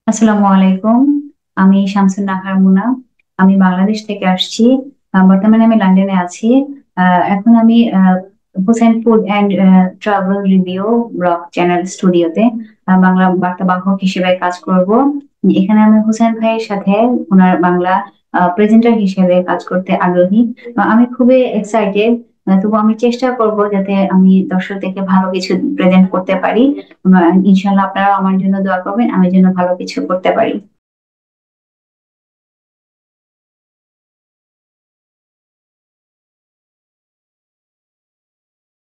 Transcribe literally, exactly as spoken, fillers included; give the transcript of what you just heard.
আসসালামু আলাইকুম। আমি শামসুন নাহার মুনা। আমি বাংলাদেশ থেকে আসছি। আহ, বর্তমানে আমি লন্ডনে আছি। আহ, এখন আমি আহ, Hussain food and travel review blog channel স্টুডিওতে আহ, বাংলা বার্তা বাহক হিসেবে কাজ করব। এখানে আমি হুসেন ভাইয়ের সাথে ওনার বাংলা প্রেজেন্টার হিসেবে কাজ করতে আগ্রহী। আহ, আমি খুবই এক্সাইটেড। তবু আমি চেষ্টা করব যাতে আমি দর্শকদেরকে ভালো কিছু প্রেজেন্ট করতে পারি। আহ, ইনশাল্লাহ আপনারা আমার জন্য দোয়া করবেন, আমি যেন ভালো কিছু করতে পারি।